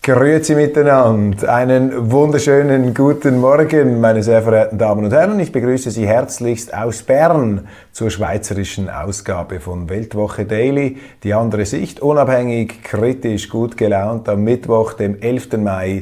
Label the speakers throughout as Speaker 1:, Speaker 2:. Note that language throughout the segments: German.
Speaker 1: Grüezi miteinander. Einen wunderschönen guten Morgen, meine sehr verehrten Damen und Herren. Ich begrüße Sie herzlichst aus Bern zur schweizerischen Ausgabe von Weltwoche Daily. Die andere Sicht, unabhängig, kritisch, gut gelaunt am Mittwoch, dem 11. Mai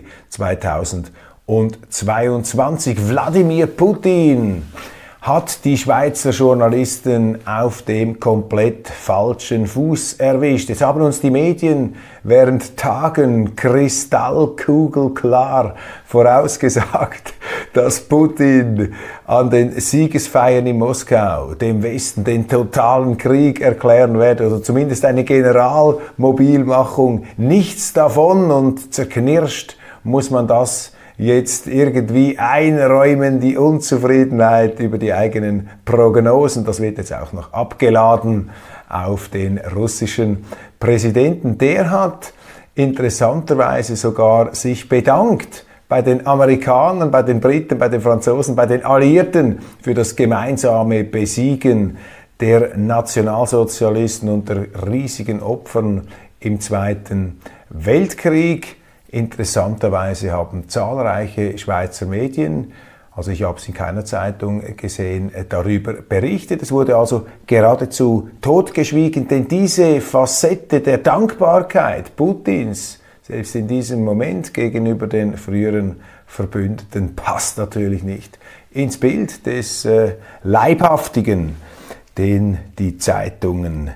Speaker 1: 2022. Wladimir Putin hat die Schweizer Journalisten auf dem komplett falschen Fuß erwischt. Jetzt haben uns die Medien während Tagen kristallkugelklar vorausgesagt, dass Putin an den Siegesfeiern in Moskau dem Westen den totalen Krieg erklären werde, oder zumindest eine Generalmobilmachung. Nichts davon, und zerknirscht muss man das jetzt irgendwie einräumen, die Unzufriedenheit über die eigenen Prognosen. Das wird jetzt auch noch abgeladen auf den russischen Präsidenten. Der hat interessanterweise sogar sich bedankt bei den Amerikanern, bei den Briten, bei den Franzosen, bei den Alliierten für das gemeinsame Besiegen der Nationalsozialisten unter riesigen Opfern im Zweiten Weltkrieg. Interessanterweise haben zahlreiche Schweizer Medien, also ich habe es in keiner Zeitung gesehen, darüber berichtet. Es wurde also geradezu totgeschwiegen, denn diese Facette der Dankbarkeit Putins, selbst in diesem Moment gegenüber den früheren Verbündeten, passt natürlich nicht ins Bild des Leibhaftigen, den die Zeitungen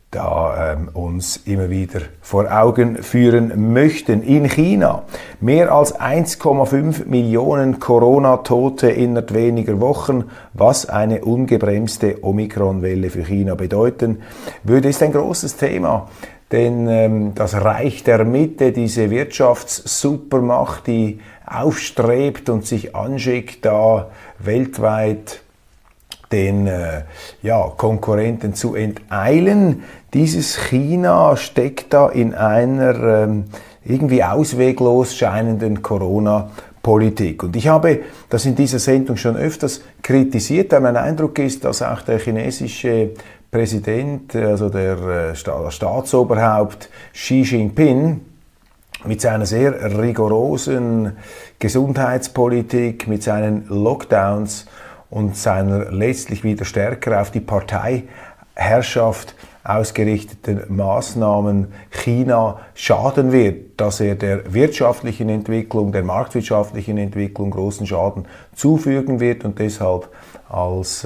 Speaker 1: uns immer wieder vor Augen führen möchten. In China mehr als 1,5 Millionen Corona-Tote innerhalb weniger Wochen. Was eine ungebremste Omikron-Welle für China bedeuten würde, ist ein großes Thema. Denn das Reich der Mitte, diese Wirtschaftssupermacht, die aufstrebt und sich anschickt, da weltweit den Konkurrenten zu enteilen. Dieses China steckt da in einer irgendwie ausweglos scheinenden Corona-Politik. Und ich habe das in dieser Sendung schon öfters kritisiert, weil mein Eindruck ist, dass auch der chinesische Präsident, also der Staatsoberhaupt Xi Jinping, mit seiner sehr rigorosen Gesundheitspolitik, mit seinen Lockdowns und seiner letztlich wieder stärker auf die Parteiherrschaft ausgerichteten Maßnahmen China schaden wird, dass er der wirtschaftlichen Entwicklung, der marktwirtschaftlichen Entwicklung großen Schaden zufügen wird und deshalb als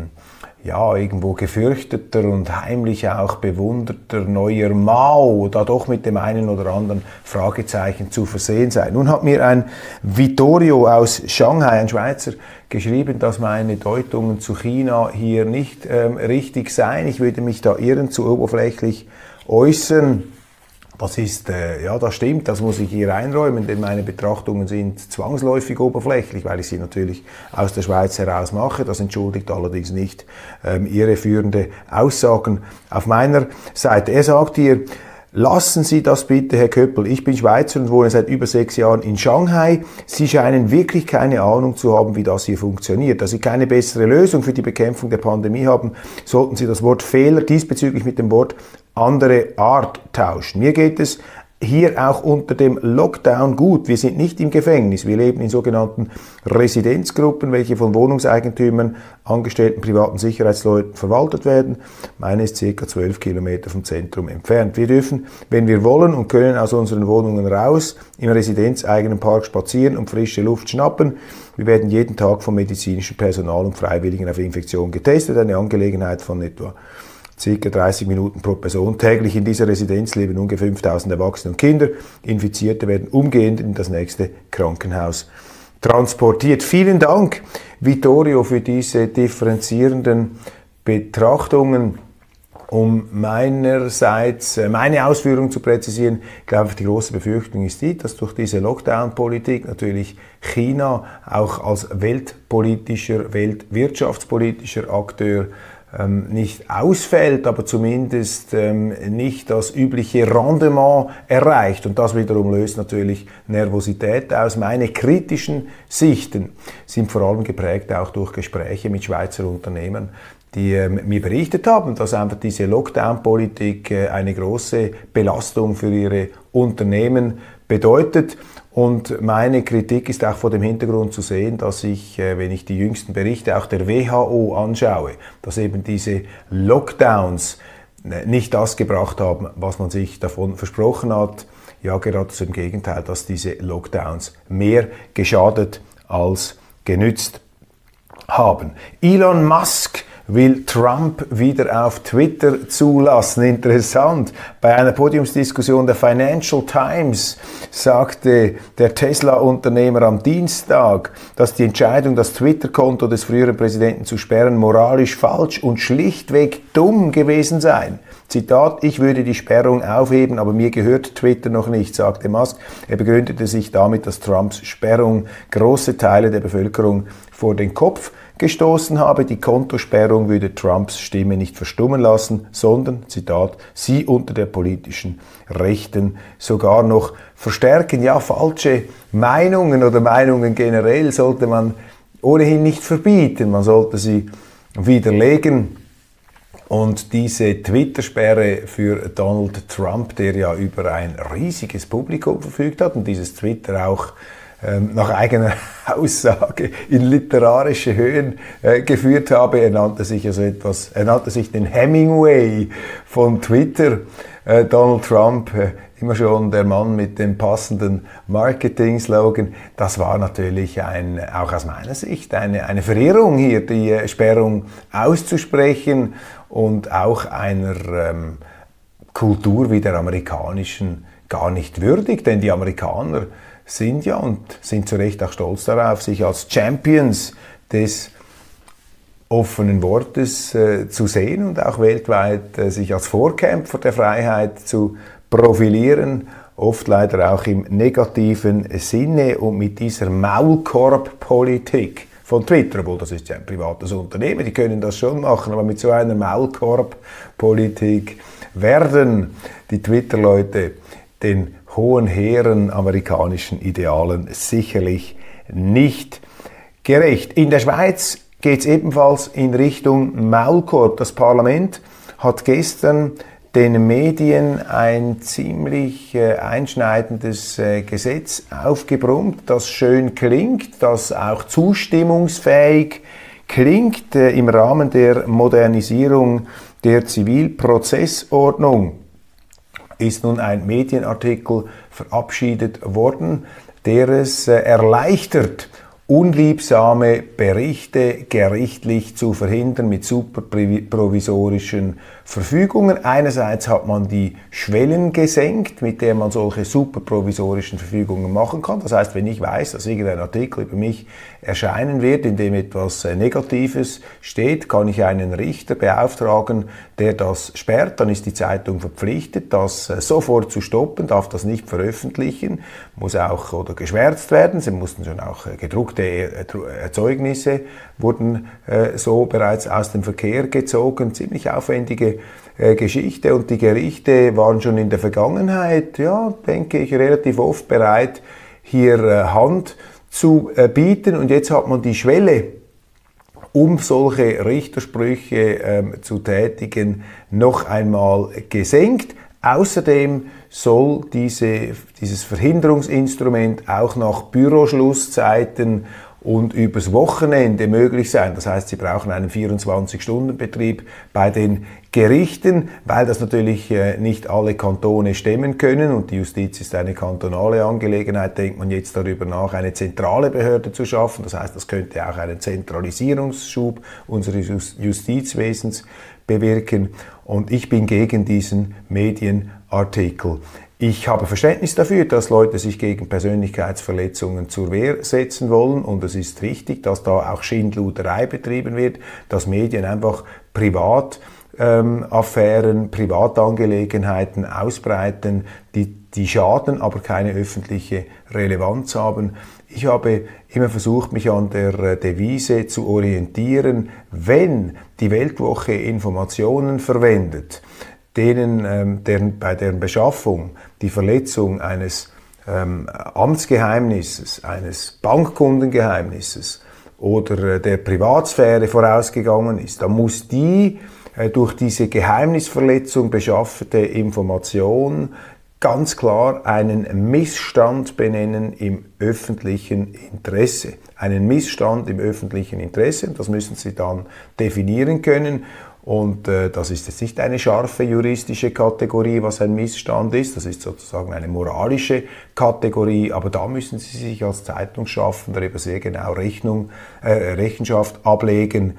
Speaker 1: irgendwo gefürchteter und heimlich auch bewunderter neuer Mao da doch mit dem einen oder anderen Fragezeichen zu versehen sei. Nun hat mir ein Vittorio aus Shanghai, ein Schweizer, geschrieben, dass meine Deutungen zu China hier nicht richtig seien. Ich würde mich da irren, zu oberflächlich äußern. Das ist, das stimmt, das muss ich hier einräumen, denn meine Betrachtungen sind zwangsläufig oberflächlich, weil ich sie natürlich aus der Schweiz heraus mache. Das entschuldigt allerdings nicht irreführende Aussagen auf meiner Seite. Er sagt hier: Lassen Sie das bitte, Herr Köppel. Ich bin Schweizer und wohne seit über 6 Jahren in Shanghai. Sie scheinen wirklich keine Ahnung zu haben, wie das hier funktioniert. Da Sie keine bessere Lösung für die Bekämpfung der Pandemie haben, sollten Sie das Wort Fehler diesbezüglich mit dem Wort andere Art tauschen. Mir geht es hier auch unter dem Lockdown gut. Wir sind nicht im Gefängnis. Wir leben in sogenannten Residenzgruppen, welche von Wohnungseigentümern, angestellten privaten Sicherheitsleuten verwaltet werden. Meine ist ca. 12 Kilometer vom Zentrum entfernt. Wir dürfen, wenn wir wollen und können, aus unseren Wohnungen raus, im residenzeigenen Park spazieren und frische Luft schnappen. Wir werden jeden Tag vom medizinischen Personal und Freiwilligen auf Infektion getestet. Eine Angelegenheit von etwa ca. 30 Minuten pro Person. Täglich in dieser Residenz leben ungefähr 5000 Erwachsene und Kinder. Infizierte werden umgehend in das nächste Krankenhaus transportiert. Vielen Dank, Vittorio, für diese differenzierenden Betrachtungen. Um meinerseits meine Ausführungen zu präzisieren, ich glaube, die große Befürchtung ist die, dass durch diese Lockdown-Politik natürlich China auch als weltwirtschaftspolitischer Akteur nicht ausfällt, aber zumindest nicht das übliche Rendement erreicht. Und das wiederum löst natürlich Nervosität aus. Meine kritischen Sichten sind vor allem geprägt auch durch Gespräche mit Schweizer Unternehmern, die mir berichtet haben, dass einfach diese Lockdown-Politik eine große Belastung für ihre Unternehmen bedeutet. Und meine Kritik ist auch vor dem Hintergrund zu sehen, dass ich, wenn ich die jüngsten Berichte auch der WHO anschaue, dass eben diese Lockdowns nicht das gebracht haben, was man sich davon versprochen hat. Ja, geradezu im Gegenteil, dass diese Lockdowns mehr geschadet als genützt haben. Elon Musk will Trump wieder auf Twitter zulassen. Interessant. Bei einer Podiumsdiskussion der Financial Times sagte der Tesla-Unternehmer am Dienstag, dass die Entscheidung, das Twitter-Konto des früheren Präsidenten zu sperren, moralisch falsch und schlichtweg dumm gewesen sei. Zitat, ich würde die Sperrung aufheben, aber mir gehört Twitter noch nicht, sagte Musk. Er begründete sich damit, dass Trumps Sperrung große Teile der Bevölkerung vor den Kopf gestoßen habe. Die Kontosperrung würde Trumps Stimme nicht verstummen lassen, sondern, Zitat, sie unter der politischen Rechten sogar noch verstärken. Ja, falsche Meinungen oder Meinungen generell sollte man ohnehin nicht verbieten. Man sollte sie widerlegen. Und diese Twitter-Sperre für Donald Trump, der ja über ein riesiges Publikum verfügt hat und dieses Twitter auch nach eigener Aussage in literarische Höhen geführt habe. Er nannte sich den Hemingway von Twitter. Donald Trump, immer schon der Mann mit dem passenden Marketing-Slogan. Das war natürlich auch aus meiner Sicht eine Verehrung hier, die Sperrung auszusprechen und auch einer Kultur wie der amerikanischen gar nicht würdig, denn die Amerikaner sind ja und sind zu Recht auch stolz darauf, sich als Champions des offenen Wortes zu sehen und auch weltweit sich als Vorkämpfer der Freiheit zu profilieren, oft leider auch im negativen Sinne und mit dieser Maulkorb-Politik von Twitter, obwohl das ist ja ein privates Unternehmen, die können das schon machen, aber mit so einer Maulkorb-Politik werden die Twitter-Leute den hohen, hehren amerikanischen Idealen sicherlich nicht gerecht. In der Schweiz geht es ebenfalls in Richtung Maulkorb. Das Parlament hat gestern den Medien ein ziemlich einschneidendes Gesetz aufgebrummt, das schön klingt, das auch zustimmungsfähig klingt im Rahmen der Modernisierung der Zivilprozessordnung. Ist nun ein Medienartikel verabschiedet worden, der es erleichtert, unliebsame Berichte gerichtlich zu verhindern mit superprovisorischen Verfügungen. Einerseits hat man die Schwellen gesenkt, mit der man solche superprovisorischen Verfügungen machen kann. Das heißt, wenn ich weiß, dass irgendein Artikel über mich erscheinen wird, in dem etwas Negatives steht, kann ich einen Richter beauftragen, der das sperrt. Dann ist die Zeitung verpflichtet, das sofort zu stoppen, darf das nicht veröffentlichen, muss auch oder geschwärzt werden. Sie mussten schon auch gedruckte Erzeugnisse wurden so bereits aus dem Verkehr gezogen. Ziemlich aufwendige Geschichte und die Gerichte waren schon in der Vergangenheit, ja, denke ich, relativ oft bereit, hier Hand zu bieten und jetzt hat man die Schwelle, um solche Richtersprüche zu tätigen, noch einmal gesenkt. Außerdem soll dieses Verhinderungsinstrument auch nach Büroschlusszeiten und übers Wochenende möglich sein. Das heißt, Sie brauchen einen 24-Stunden-Betrieb bei den Gerichten, weil das natürlich nicht alle Kantone stemmen können und die Justiz ist eine kantonale Angelegenheit, denkt man jetzt darüber nach, eine zentrale Behörde zu schaffen. Das heißt, das könnte auch einen Zentralisierungsschub unseres Justizwesens bewirken. Und ich bin gegen diesen Medienartikel. Ich habe Verständnis dafür, dass Leute sich gegen Persönlichkeitsverletzungen zur Wehr setzen wollen und es ist richtig, dass da auch Schindluderei betrieben wird, dass Medien einfach Privataffären, Privatangelegenheiten ausbreiten, die schaden, aber keine öffentliche Relevanz haben. Ich habe immer versucht, mich an der Devise zu orientieren, wenn die Weltwoche Informationen verwendet, bei deren Beschaffung die Verletzung eines Amtsgeheimnisses, eines Bankkundengeheimnisses oder der Privatsphäre vorausgegangen ist, dann muss die durch diese Geheimnisverletzung beschaffete Information ganz klar einen Missstand benennen im öffentlichen Interesse. Einen Missstand im öffentlichen Interesse, das müssen Sie dann definieren können. Und das ist jetzt nicht eine scharfe juristische Kategorie, was ein Missstand ist. Das ist sozusagen eine moralische Kategorie. Aber da müssen Sie sich als Zeitungsschaffender eben sehr genau Rechenschaft ablegen,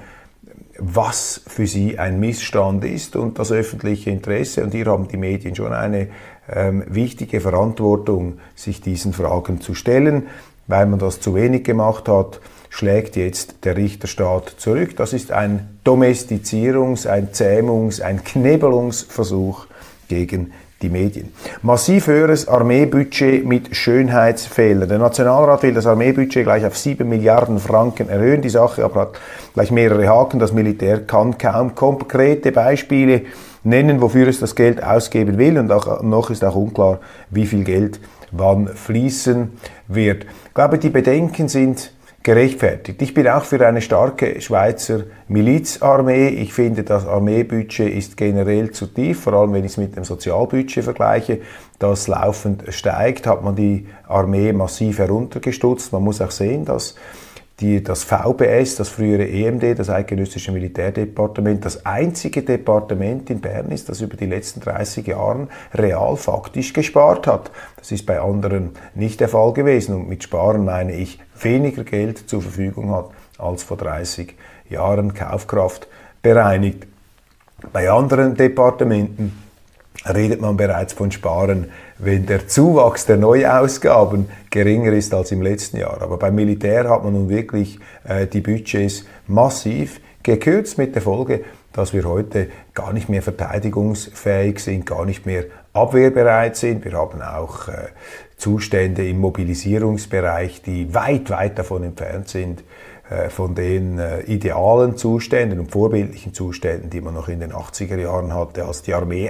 Speaker 1: was für Sie ein Missstand ist und das öffentliche Interesse. Und hier haben die Medien schon eine wichtige Verantwortung, sich diesen Fragen zu stellen. Weil man das zu wenig gemacht hat, schlägt jetzt der Richterstaat zurück. Das ist ein Domestizierungs-, ein Zähmungs-, ein Knebelungsversuch gegen die Medien. Massiv höheres Armeebudget mit Schönheitsfehlern. Der Nationalrat will das Armeebudget gleich auf 7 Milliarden Franken erhöhen. Die Sache aber hat gleich mehrere Haken. Das Militär kann kaum konkrete Beispiele nennen, wofür es das Geld ausgeben will. Und auch noch ist auch unklar, wie viel Geld wann fließen wird. Ich glaube, die Bedenken sind gerechtfertigt. Ich bin auch für eine starke Schweizer Milizarmee. Ich finde, das Armeebudget ist generell zu tief, vor allem wenn ich es mit dem Sozialbudget vergleiche, das laufend steigt, hat man die Armee massiv heruntergestutzt. Man muss auch sehen, dass das VBS, das frühere EMD, das Eidgenössische Militärdepartement, das einzige Departement in Bern ist, das über die letzten 30 Jahre real faktisch gespart hat. Das ist bei anderen nicht der Fall gewesen. Und mit Sparen meine ich, weniger Geld zur Verfügung hat als vor 30 Jahren, Kaufkraft bereinigt. Bei anderen Departementen redet man bereits von Sparen, wenn der Zuwachs der Neuausgaben geringer ist als im letzten Jahr. Aber beim Militär hat man nun wirklich die Budgets massiv gekürzt, mit der Folge, dass wir heute gar nicht mehr verteidigungsfähig sind, gar nicht mehr abwehrbereit sind. Wir haben auch Zustände im Mobilisierungsbereich, die weit, weit davon entfernt sind, von den idealen Zuständen und vorbildlichen Zuständen, die man noch in den 80er Jahren hatte, als die Armee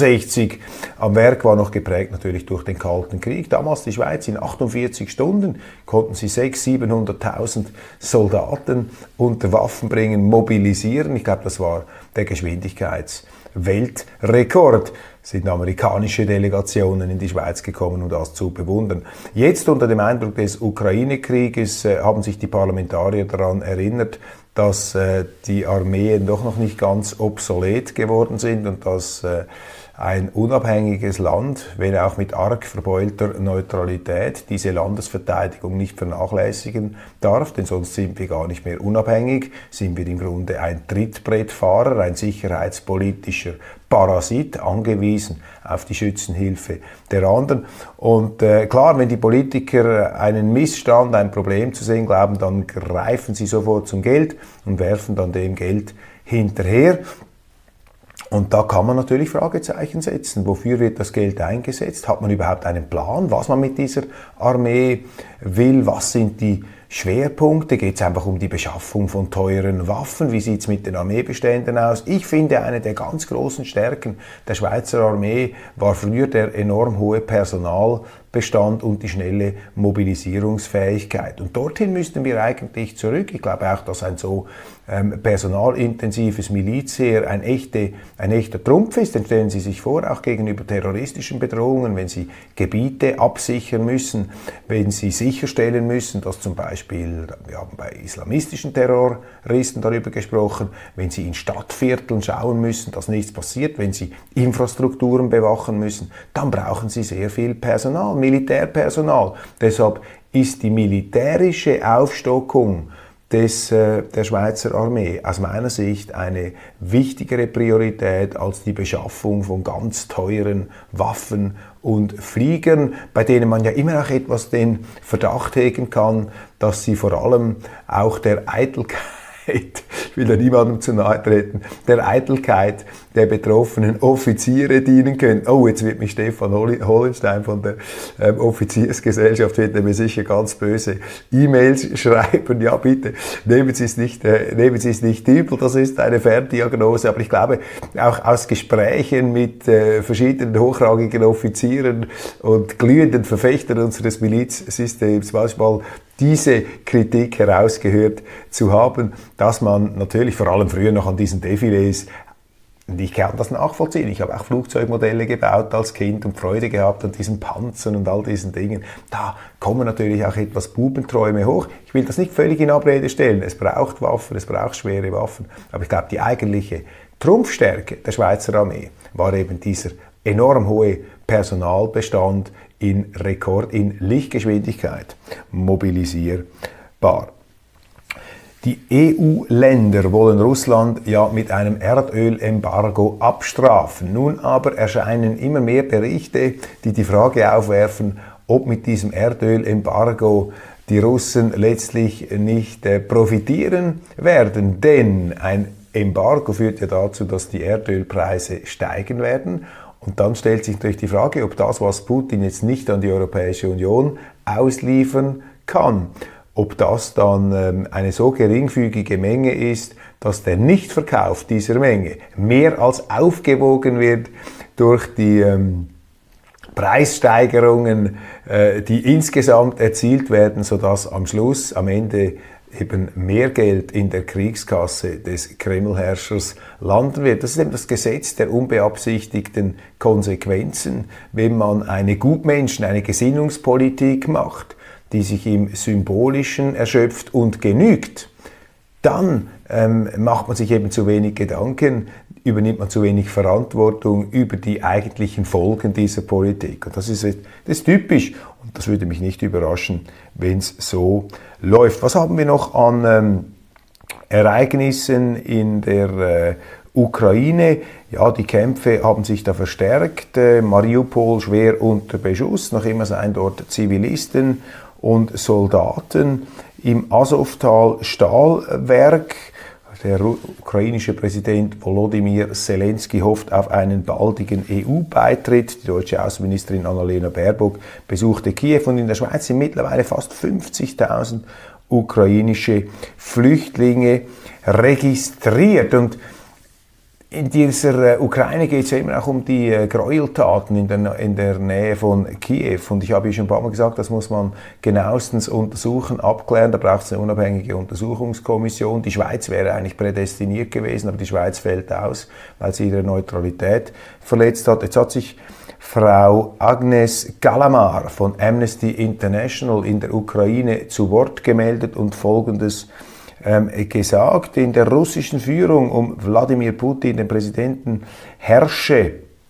Speaker 1: 61 am Werk war, noch geprägt natürlich durch den Kalten Krieg. Damals die Schweiz, in 48 Stunden konnten sie 600.000, 700.000 Soldaten unter Waffen bringen, mobilisieren. Ich glaube, das war der Geschwindigkeitsweltrekord. Sind amerikanische Delegationen in die Schweiz gekommen, um das zu bewundern. Jetzt unter dem Eindruck des Ukraine-Krieges haben sich die Parlamentarier daran erinnert, dass die Armeen doch noch nicht ganz obsolet geworden sind und dass ein unabhängiges Land, wenn auch mit arg verbeulter Neutralität, diese Landesverteidigung nicht vernachlässigen darf, denn sonst sind wir gar nicht mehr unabhängig, sind wir im Grunde ein Trittbrettfahrer, ein sicherheitspolitischer Parasit, angewiesen auf die Schützenhilfe der anderen. Und klar, wenn die Politiker einen Missstand, ein Problem zu sehen glauben, dann greifen sie sofort zum Geld und werfen dann dem Geld hinterher. Und da kann man natürlich Fragezeichen setzen. Wofür wird das Geld eingesetzt? Hat man überhaupt einen Plan, was man mit dieser Armee will? Was sind die Schwerpunkte? Geht es einfach um die Beschaffung von teuren Waffen? Wie sieht es mit den Armeebeständen aus? Ich finde, eine der ganz großen Stärken der Schweizer Armee war früher der enorm hohe Personalbestand und die schnelle Mobilisierungsfähigkeit. Und dorthin müssten wir eigentlich zurück. Ich glaube auch, dass ein so personalintensives Milizheer ein echter Trumpf ist. Denn stellen Sie sich vor, auch gegenüber terroristischen Bedrohungen, wenn Sie Gebiete absichern müssen, wenn Sie sicherstellen müssen, dass zum Beispiel, wir haben bei islamistischen Terroristen darüber gesprochen, wenn Sie in Stadtvierteln schauen müssen, dass nichts passiert, wenn Sie Infrastrukturen bewachen müssen, dann brauchen Sie sehr viel Personal, Militärpersonal. Deshalb ist die militärische Aufstockung der Schweizer Armee aus meiner Sicht eine wichtigere Priorität als die Beschaffung von ganz teuren Waffen und Fliegern, bei denen man ja immer auch etwas den Verdacht hegen kann, dass sie vor allem auch der Eitelkeit, ich will da niemandem zu nahe treten, der Eitelkeit der betroffenen Offiziere dienen können. Oh, jetzt wird mich Stefan Hollenstein von der Offiziersgesellschaft, wird er mir sicher ganz böse E-Mails schreiben. Ja, bitte, nehmen Sie es nicht übel, das ist eine Ferndiagnose, aber ich glaube, auch aus Gesprächen mit verschiedenen hochrangigen Offizieren und glühenden Verfechtern unseres Milizsystems manchmal diese Kritik herausgehört zu haben, dass man natürlich vor allem früher noch an diesen Defilés Und ich kann das nachvollziehen. Ich habe auch Flugzeugmodelle gebaut als Kind und Freude gehabt an diesen Panzern und all diesen Dingen. Da kommen natürlich auch etwas Bubenträume hoch. Ich will das nicht völlig in Abrede stellen. Es braucht Waffen, es braucht schwere Waffen. Aber ich glaube, die eigentliche Trumpfstärke der Schweizer Armee war eben dieser enorm hohe Personalbestand in Lichtgeschwindigkeit mobilisierbar. Die EU-Länder wollen Russland ja mit einem Erdölembargo abstrafen. Nun aber erscheinen immer mehr Berichte, die die Frage aufwerfen, ob mit diesem Erdölembargo die Russen letztlich nicht profitieren werden. Denn ein Embargo führt ja dazu, dass die Erdölpreise steigen werden. Und dann stellt sich natürlich die Frage, ob das, was Putin jetzt nicht an die Europäische Union ausliefern kann, ob das dann eine so geringfügige Menge ist, dass der Nichtverkauf dieser Menge mehr als aufgewogen wird durch die Preissteigerungen, die insgesamt erzielt werden, sodass am Schluss, am Ende eben mehr Geld in der Kriegskasse des Kremlherrschers landen wird. Das ist eben das Gesetz der unbeabsichtigten Konsequenzen, wenn man eine Gesinnungspolitik macht, die sich im Symbolischen erschöpft und genügt, dann macht man sich eben zu wenig Gedanken, übernimmt man zu wenig Verantwortung über die eigentlichen Folgen dieser Politik. Und das ist typisch und das würde mich nicht überraschen, wenn es so läuft. Was haben wir noch an Ereignissen in der Ukraine? Ja, die Kämpfe haben sich da verstärkt. Mariupol schwer unter Beschuss, noch immer seien dort Zivilisten und Soldaten. Im Asowtal Stahlwerk. Der ukrainische Präsident Volodymyr Zelensky hofft auf einen baldigen EU-Beitritt. Die deutsche Außenministerin Annalena Baerbock besuchte Kiew und in der Schweiz sind mittlerweile fast 50.000 ukrainische Flüchtlinge registriert. Und in dieser Ukraine geht es ja immer auch um die Gräueltaten in der Nähe von Kiew. Und ich habe ja schon ein paar Mal gesagt, das muss man genauestens untersuchen, abklären. Da braucht es eine unabhängige Untersuchungskommission. Die Schweiz wäre eigentlich prädestiniert gewesen, aber die Schweiz fällt aus, weil sie ihre Neutralität verletzt hat. Jetzt hat sich Frau Agnes Gallamar von Amnesty International in der Ukraine zu Wort gemeldet und Folgendes gesagt: In der russischen Führung um Wladimir Putin, den Präsidenten, herrsche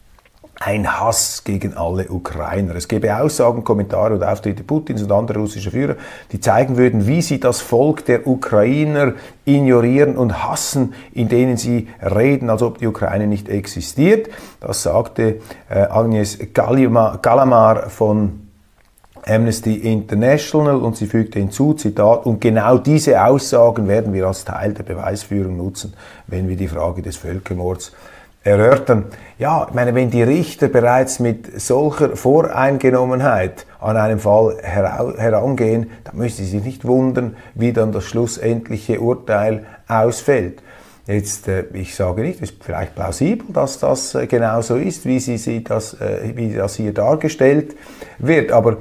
Speaker 1: ein Hass gegen alle Ukrainer. Es gäbe Aussagen, Kommentare und Auftritte Putins und anderer russischer Führer, die zeigen würden, wie sie das Volk der Ukrainer ignorieren und hassen, in denen sie reden, als ob die Ukraine nicht existiert. Das sagte Agnes Gallamar von Amnesty International und sie fügte hinzu, Zitat, und genau diese Aussagen werden wir als Teil der Beweisführung nutzen, wenn wir die Frage des Völkermords erörtern. Ja, ich meine, wenn die Richter bereits mit solcher Voreingenommenheit an einem Fall herangehen, dann müssen sie sich nicht wundern, wie dann das schlussendliche Urteil ausfällt. Jetzt, ich sage nicht, es ist vielleicht plausibel, dass das genau so ist, wie das hier dargestellt wird, aber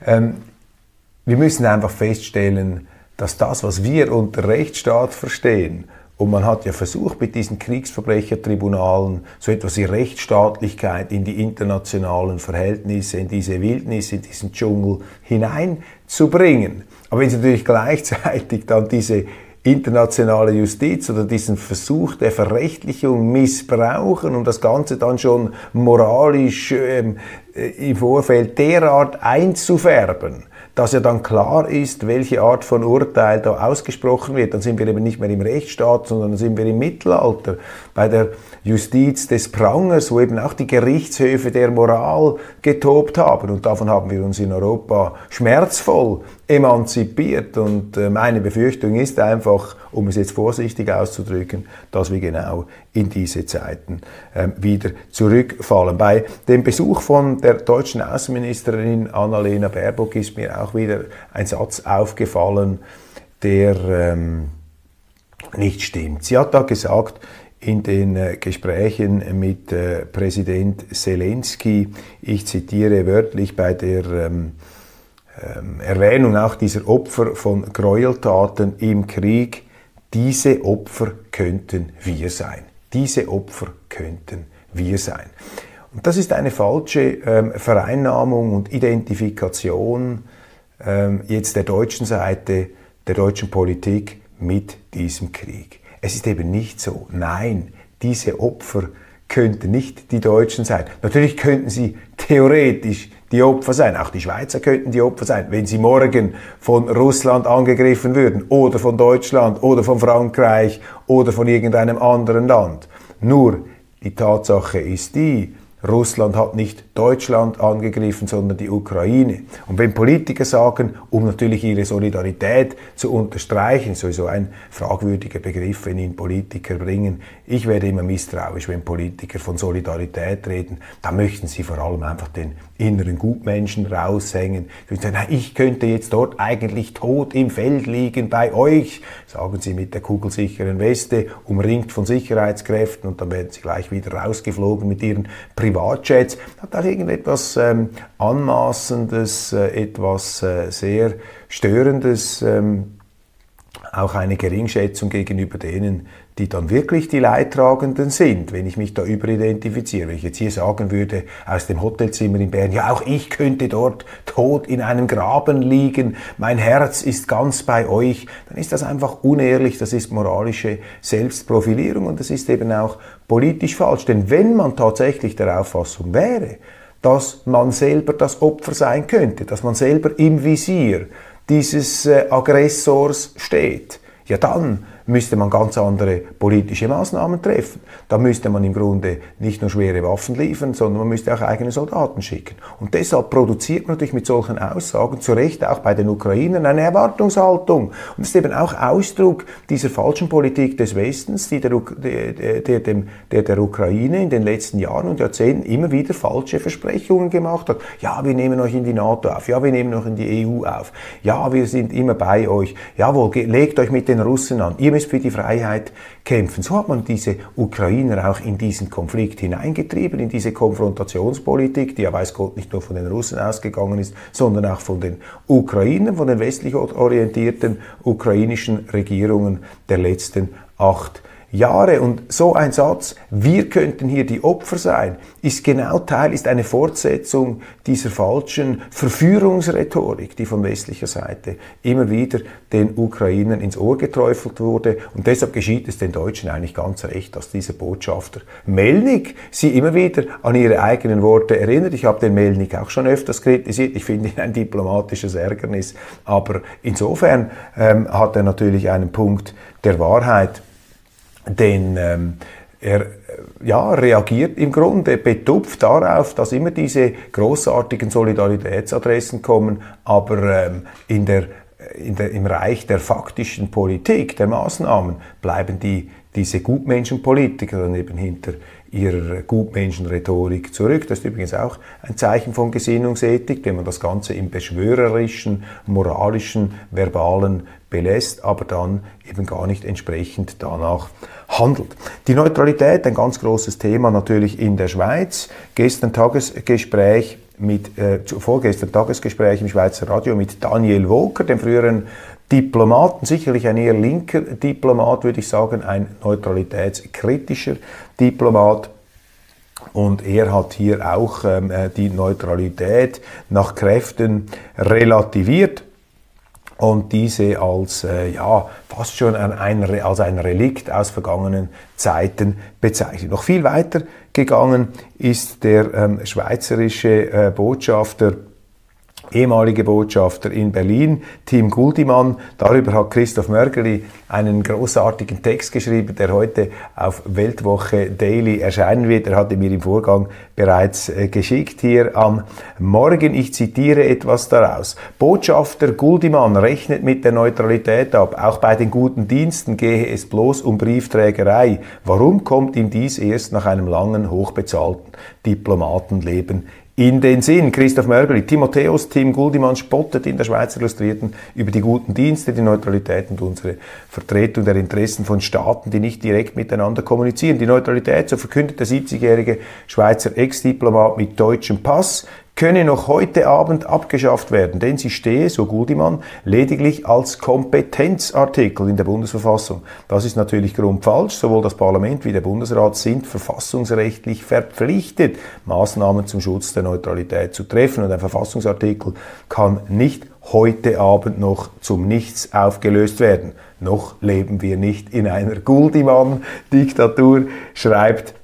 Speaker 1: wir müssen einfach feststellen, dass das, was wir unter Rechtsstaat verstehen, und man hat ja versucht, mit diesen Kriegsverbrechertribunalen so etwas wie Rechtsstaatlichkeit in die internationalen Verhältnisse, in diese Wildnis, in diesen Dschungel hineinzubringen. Aber wenn Sie natürlich gleichzeitig dann diese internationale Justiz oder diesen Versuch der Verrechtlichung missbrauchen und das Ganze dann schon moralisch im Vorfeld derart einzufärben, dass ja dann klar ist, welche Art von Urteil da ausgesprochen wird. Dann sind wir eben nicht mehr im Rechtsstaat, sondern dann sind wir im Mittelalter, bei der Justiz des Prangers, wo eben auch die Gerichtshöfe der Moral getobt haben. Und davon haben wir uns in Europa schmerzvoll emanzipiert. Und meine Befürchtung ist einfach, um es jetzt vorsichtig auszudrücken, dass wir genau in diese Zeiten wieder zurückfallen. Bei dem Besuch von der deutschen Außenministerin Annalena Baerbock ist mir auch wieder ein Satz aufgefallen, der nicht stimmt. Sie hat da gesagt, in den Gesprächen mit Präsident Zelensky, ich zitiere wörtlich bei der Erwähnung auch dieser Opfer von Gräueltaten im Krieg, diese Opfer könnten wir sein. Diese Opfer könnten wir sein. Und das ist eine falsche Vereinnahmung und Identifikation jetzt der deutschen Seite, der deutschen Politik mit diesem Krieg. Es ist eben nicht so. Nein, diese Opfer könnten nicht die Deutschen sein. Natürlich könnten sie theoretisch die Opfer sein. Auch die Schweizer könnten die Opfer sein, wenn sie morgen von Russland angegriffen würden oder von Deutschland oder von Frankreich oder von irgendeinem anderen Land. Nur die Tatsache ist die, Russland hat nicht Deutschland angegriffen, sondern die Ukraine. Und wenn Politiker sagen, um natürlich ihre Solidarität zu unterstreichen, sowieso ein fragwürdiger Begriff, wenn ihn Politiker bringen, ich werde immer misstrauisch, wenn Politiker von Solidarität reden, da möchten sie vor allem einfach den inneren Gutmenschen raushängen. Ich könnte jetzt dort eigentlich tot im Feld liegen bei euch, sagen sie mit der kugelsicheren Weste, umringt von Sicherheitskräften, und dann werden sie gleich wieder rausgeflogen mit ihren Privatjets. Hat auch irgendetwas Anmaßendes, etwas sehr Störendes, auch eine Geringschätzung gegenüber denen, die dann wirklich die Leidtragenden sind, wenn ich mich da überidentifiziere. Wenn ich jetzt hier sagen würde, aus dem Hotelzimmer in Bern, ja, auch ich könnte dort tot in einem Graben liegen, mein Herz ist ganz bei euch, dann ist das einfach unehrlich, das ist moralische Selbstprofilierung und das ist eben auch politisch falsch. Denn wenn man tatsächlich der Auffassung wäre, dass man selber das Opfer sein könnte, dass man selber im Visier dieses Aggressors steht, ja dann müsste man ganz andere politische Maßnahmen treffen. Da müsste man im Grunde nicht nur schwere Waffen liefern, sondern man müsste auch eigene Soldaten schicken. Und deshalb produziert man natürlich mit solchen Aussagen, zu Recht auch bei den Ukrainern, eine Erwartungshaltung. Und das ist eben auch Ausdruck dieser falschen Politik des Westens, die der Ukraine in den letzten Jahren und Jahrzehnten immer wieder falsche Versprechungen gemacht hat. Ja, wir nehmen euch in die NATO auf. Ja, wir nehmen euch in die EU auf. Ja, wir sind immer bei euch. Jawohl, legt euch mit den Russen an. Ihr müsst für die Freiheit kämpfen. So hat man diese Ukrainer auch in diesen Konflikt hineingetrieben, in diese Konfrontationspolitik, die ja weiß Gott nicht nur von den Russen ausgegangen ist, sondern auch von den Ukrainern, von den westlich orientierten ukrainischen Regierungen der letzten 8 Jahre. Und so ein Satz, wir könnten hier die Opfer sein, ist genau ist eine Fortsetzung dieser falschen Verführungsrhetorik, die von westlicher Seite immer wieder den Ukrainern ins Ohr geträufelt wurde. Und deshalb geschieht es den Deutschen eigentlich ganz recht, dass dieser Botschafter Melnik sie immer wieder an ihre eigenen Worte erinnert. Ich habe den Melnik auch schon öfters kritisiert. Ich finde ihn ein diplomatisches Ärgernis. Aber insofern hat er natürlich einen Punkt der Wahrheit. Denn er reagiert im Grunde betupft darauf, dass immer diese großartigen Solidaritätsadressen kommen, aber im Reich der faktischen Politik, der Maßnahmen, bleiben diese Gutmenschenpolitiker dann eben hinter ihrer Gutmenschenrhetorik zurück. Das ist übrigens auch ein Zeichen von Gesinnungsethik, wenn man das Ganze im beschwörerischen, moralischen, verbalen belässt, aber dann eben gar nicht entsprechend danach handelt. Die Neutralität, ein ganz großes Thema natürlich in der Schweiz. Vorgestern Tagesgespräch im Schweizer Radio mit Daniel Woker, dem früheren Diplomaten, sicherlich ein eher linker Diplomat, würde ich sagen, ein neutralitätskritischer Diplomat. Und er hat hier auch die Neutralität nach Kräften relativiert und diese als fast schon als ein Relikt aus vergangenen Zeiten bezeichnet. Noch viel weiter gegangen ist der schweizerische Botschafter, ehemalige Botschafter in Berlin, Tim Guldimann. Darüber hat Christoph Mörgeli einen großartigen Text geschrieben, der heute auf Weltwoche Daily erscheinen wird. Er hatte mir im Vorgang bereits geschickt hier am Morgen. Ich zitiere etwas daraus. Botschafter Guldimann rechnet mit der Neutralität ab. Auch bei den guten Diensten gehe es bloß um Briefträgerei. Warum kommt ihm dies erst nach einem langen, hochbezahlten Diplomatenleben in den Sinn? Christoph Mörgeli, Tim Guldimann spottet in der Schweizer Illustrierten über die guten Dienste, die Neutralität und unsere Vertretung der Interessen von Staaten, die nicht direkt miteinander kommunizieren. Die Neutralität, so verkündet der 70-jährige Schweizer Ex-Diplomat mit deutschem Pass, könne noch heute Abend abgeschafft werden, denn sie stehe, so Guldimann, lediglich als Kompetenzartikel in der Bundesverfassung. Das ist natürlich grundfalsch. Sowohl das Parlament wie der Bundesrat sind verfassungsrechtlich verpflichtet, Maßnahmen zum Schutz der Neutralität zu treffen. Und ein Verfassungsartikel kann nicht heute Abend noch zum Nichts aufgelöst werden. Noch leben wir nicht in einer Guldimann-Diktatur, schreibt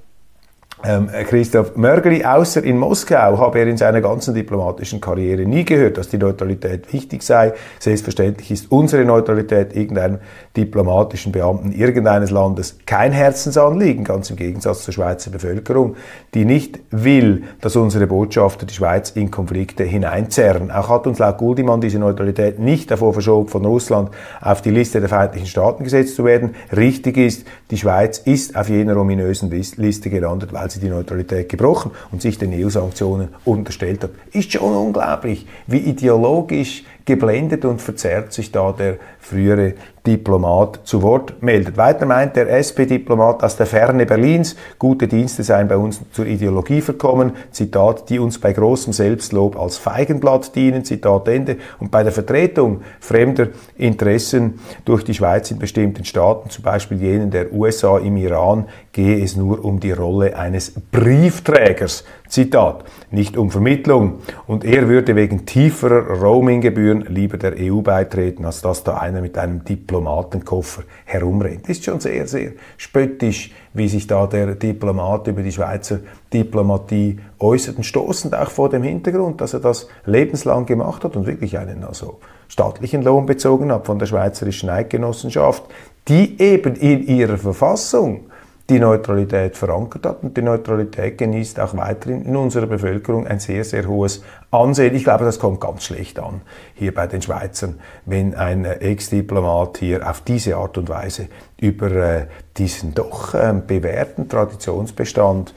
Speaker 1: Christoph Mörgeli. Außer in Moskau habe er in seiner ganzen diplomatischen Karriere nie gehört, dass die Neutralität wichtig sei. Selbstverständlich ist unsere Neutralität irgendeinem diplomatischen Beamten irgendeines Landes kein Herzensanliegen, ganz im Gegensatz zur Schweizer Bevölkerung, die nicht will, dass unsere Botschafter die Schweiz in Konflikte hineinzerren. Auch hat uns laut Guldimann diese Neutralität nicht davor verschoben, von Russland auf die Liste der feindlichen Staaten gesetzt zu werden. Richtig ist, die Schweiz ist auf jener ominösen Liste gelandet, weil sie die Neutralität gebrochen und sich den EU-Sanktionen unterstellt hat. Ist schon unglaublich, wie ideologisch geblendet und verzerrt sich da der frühere Diplomat zu Wort meldet. Weiter meint der SP-Diplomat aus der Ferne Berlins, gute Dienste seien bei uns zur Ideologie verkommen, Zitat, die uns bei großem Selbstlob als Feigenblatt dienen, Zitat Ende, und bei der Vertretung fremder Interessen durch die Schweiz in bestimmten Staaten, zum Beispiel jenen der USA im Iran, gehe es nur um die Rolle eines Briefträgers, Zitat, nicht um Vermittlung. Und er würde wegen tieferer Roaminggebühren lieber der EU beitreten, als dass da einer mit einem Diplomatenkoffer herumrennt. Ist schon sehr, sehr spöttisch, wie sich da der Diplomat über die Schweizer Diplomatie äußert, und stoßend auch vor dem Hintergrund, dass er das lebenslang gemacht hat und wirklich einen staatlichen Lohn bezogen hat von der Schweizerischen Eidgenossenschaft, die eben in ihrer Verfassung die Neutralität verankert hat, und die Neutralität genießt auch weiterhin in unserer Bevölkerung ein sehr, sehr hohes Ansehen. Ich glaube, das kommt ganz schlecht an hier bei den Schweizern, wenn ein Ex-Diplomat hier auf diese Art und Weise über diesen doch bewährten Traditionsbestand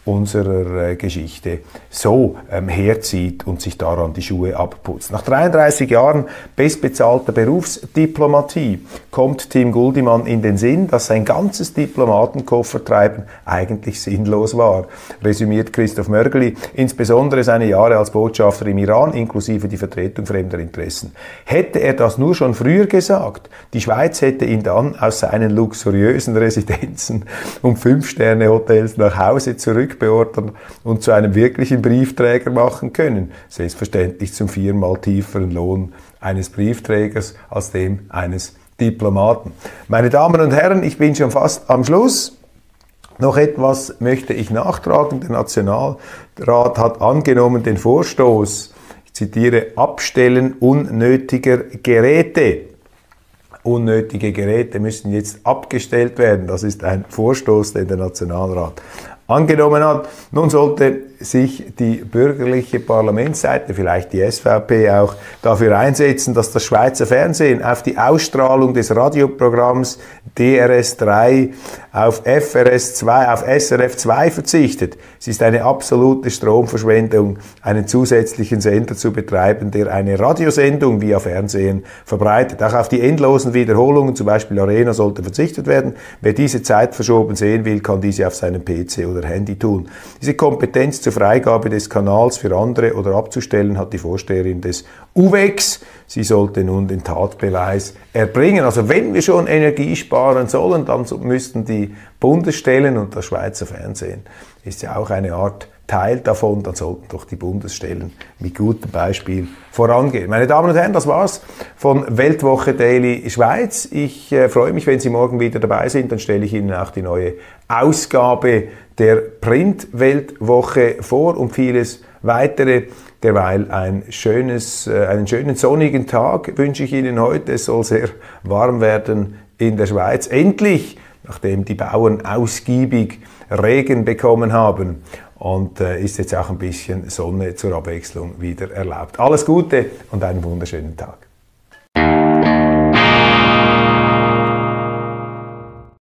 Speaker 1: unserer Geschichte so herzieht und sich daran die Schuhe abputzt. Nach 33 Jahren bestbezahlter Berufsdiplomatie kommt Tim Guldimann in den Sinn, dass sein ganzes Diplomatenkoffertreiben eigentlich sinnlos war, resümiert Christoph Mörgeli, insbesondere seine Jahre als Botschafter im Iran, inklusive die Vertretung fremder Interessen. Hätte er das nur schon früher gesagt, die Schweiz hätte ihn dann aus seinen luxuriösen Residenzen und 5-Sterne-Hotels nach Hause zurückbeordern und zu einem wirklichen Briefträger machen können. Selbstverständlich zum 4-mal tieferen Lohn eines Briefträgers als dem eines Diplomaten. Meine Damen und Herren, ich bin schon fast am Schluss. Noch etwas möchte ich nachtragen. Der Nationalrat hat angenommen den Vorstoß, ich zitiere, Abstellen unnötiger Geräte. Unnötige Geräte müssen jetzt abgestellt werden. Das ist ein Vorstoß, den der Nationalrat angenommen hat. Nun sollte sich die bürgerliche Parlamentsseite, vielleicht die SVP auch, dafür einsetzen, dass das Schweizer Fernsehen auf die Ausstrahlung des Radioprogramms DRS3 auf FRS2, auf SRF2 verzichtet. Es ist eine absolute Stromverschwendung, einen zusätzlichen Sender zu betreiben, der eine Radiosendung via Fernsehen verbreitet. Auch auf die endlosen Wiederholungen, zum Beispiel Arena, sollte verzichtet werden. Wer diese Zeit verschoben sehen will, kann diese auf seinem PC oder Handy tun. Diese Kompetenz zur Freigabe des Kanals für andere oder abzustellen hat die Vorsteherin des UVEX. Sie sollte nun den Tatbeweis erbringen. Also wenn wir schon Energie sparen sollen, dann müssten die Bundesstellen, und das Schweizer Fernsehen ist ja auch eine Art Teil davon, dann sollten doch die Bundesstellen mit gutem Beispiel vorangehen. Meine Damen und Herren, das war's von Weltwoche Daily Schweiz. Ich freue mich, wenn Sie morgen wieder dabei sind. Dann stelle ich Ihnen auch die neue Ausgabe der Print-Weltwoche vor und vieles weitere. Derweil einen schönen sonnigen Tag wünsche ich Ihnen heute. Es soll sehr warm werden in der Schweiz. Endlich, nachdem die Bauern ausgiebig Regen bekommen haben. Und ist jetzt auch ein bisschen Sonne zur Abwechslung wieder erlaubt. Alles Gute und einen wunderschönen Tag.